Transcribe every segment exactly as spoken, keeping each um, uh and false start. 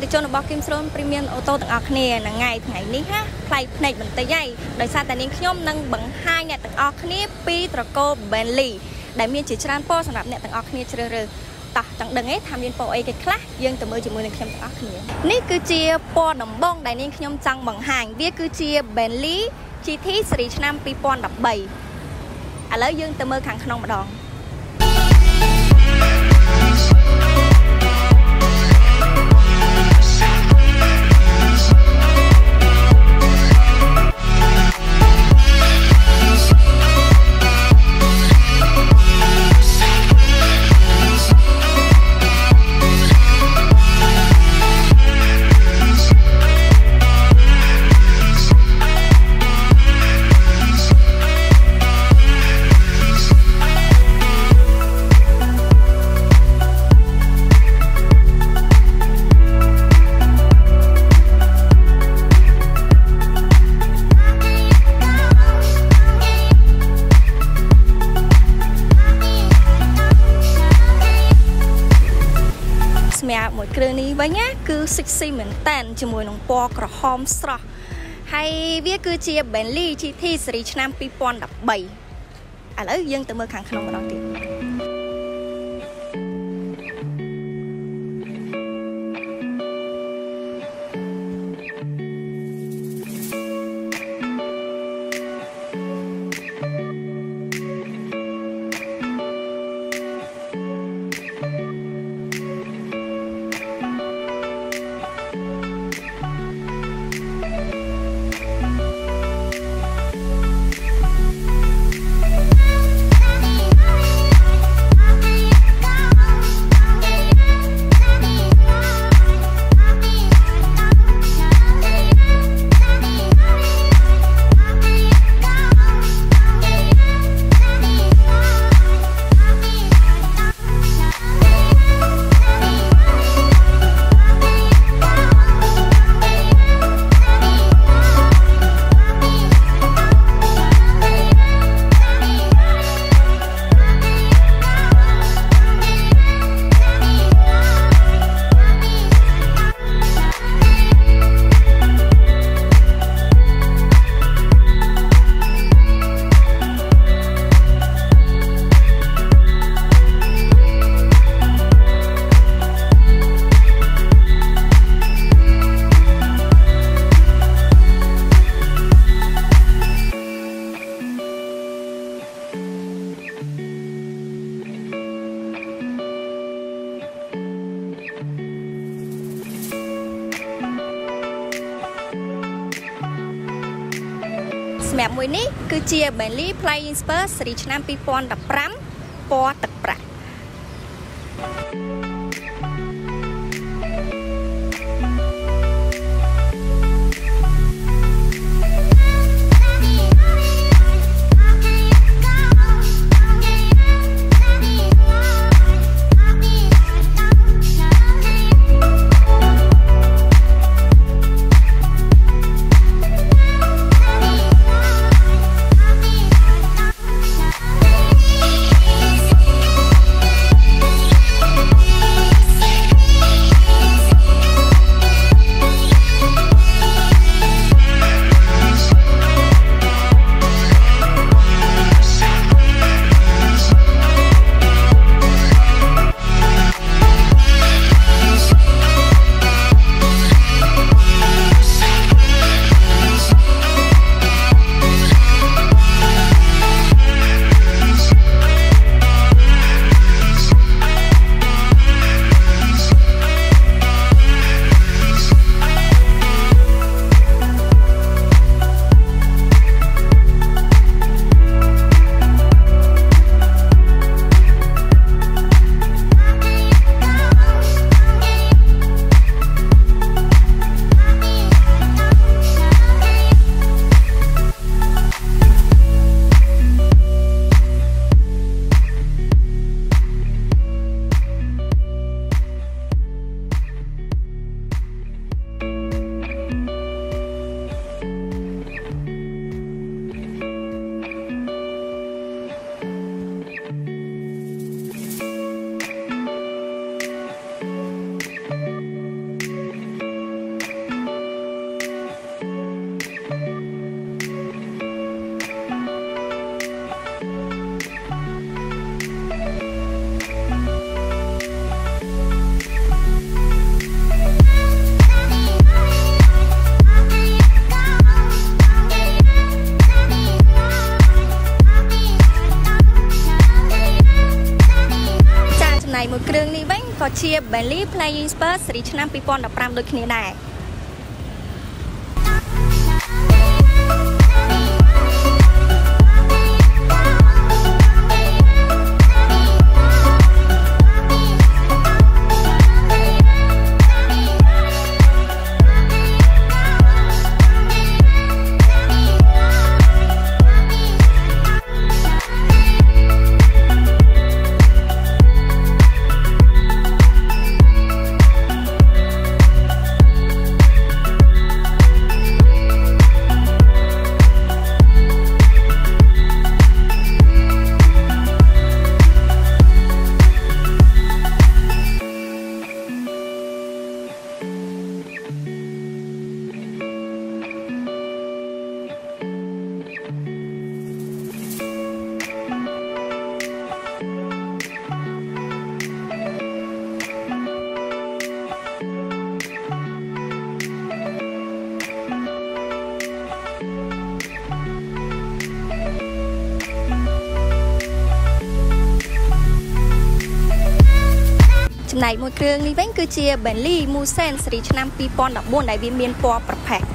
ជន របស់ Kim Sron Premium Auto ទាំងអស់គ្នាថ្ងៃថ្ងៃនេះណាផ្លៃភ្នែកបន្តិចហើយដោយសារតែនាងខ្ញុំនឹងបង្ហាញអ្នកទាំងអស់គ្នាពីត្រកូល Bentley ដែលមានជាច្រើនពណ៌សម្រាប់អ្នកទាំងអស់គ្នាជ្រើសរើសតោះចង់ដឹងទេថាមានពណ៌អីគេខ្លះយើងទៅមើលជាមួយនឹងខ្ញុំទាំងអស់គ្នានេះគឺជាពណ៌ដំបងដែលនាងខ្ញុំចង់បង្ហាញវាគឺជា Bentley ជី ធី ស៊េរី ឆ្នាំ ពីរពាន់ដប់បី ឥឡូវយើងទៅមើលខាងក្នុងម្ដងមួយគ្រឿងនេះវិញណាគឺ sexy មែនតែនជាមួយនឹងពណ៌ក្រហមស្រស់ហើយវាគឺជា Bentley ជី ធី ស៊េរី ឆ្នាំ ពីរពាន់ដប់បី ឥឡូវយើងទៅមើលខាងក្នុងម្ដងទៀតសម្រាប់មួយនេះគឺជា Bentley Flying Spur ស៊េរី ឆ្នាំ ពីរពាន់ដប់ប្រាំ ពណ៌ទឹកប្រាក់ជា Bentley Flying Spur ស៊េរីឆ្នាំ ពីរពាន់ដប់ប្រាំ ដូចគ្នាដែរ ចំណែកមួយគ្រឿងនេះវិញគឺជា Bentley Mulsanne ស៊េរីឆ្នាំ ពីរពាន់ដប់បួន ដែលវាមានពណ៌ប្រផេះ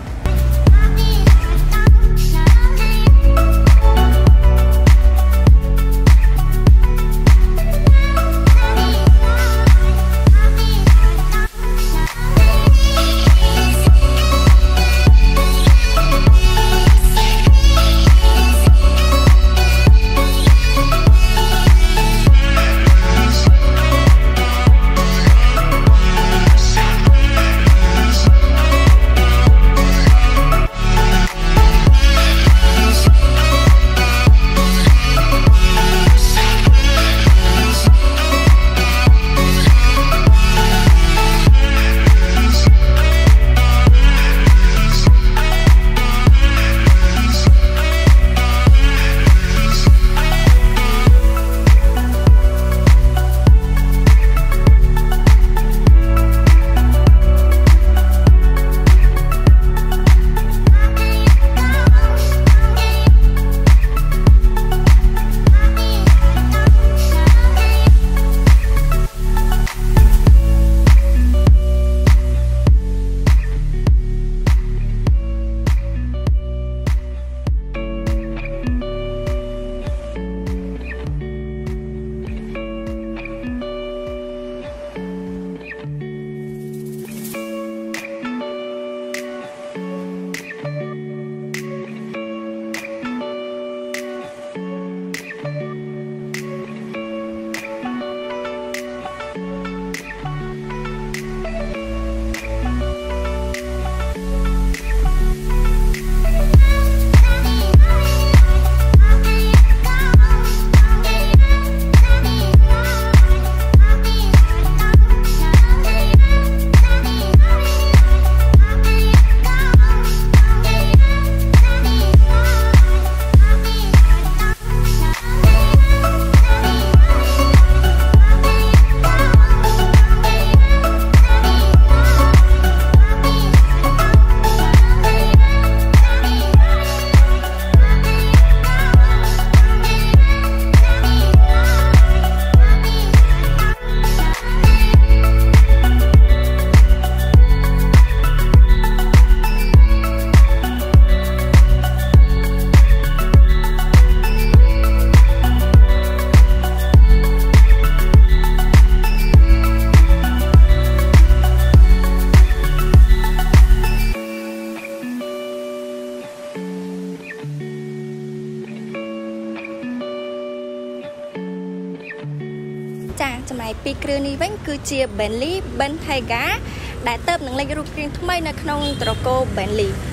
ចាចំណែកពីគ្រឿងនេះវិញគឺជា Bentley Bentayga ដែលទៅនឹងលេខរូបរាងថ្មីនៅក្នុងត្រកូល Bentley